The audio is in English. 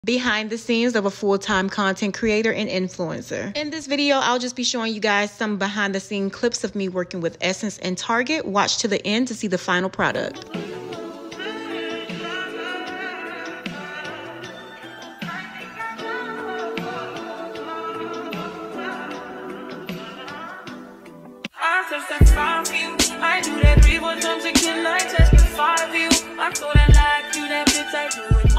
behind the scenes of a full-time content creator and influencer. In this video, I'll just be showing you guys some behind the scene clips of me working with Essence and Target. Watch to the end to see the final product. I do that 3-4 times again, I testify for you. I thought I liked you, that bitch I do it.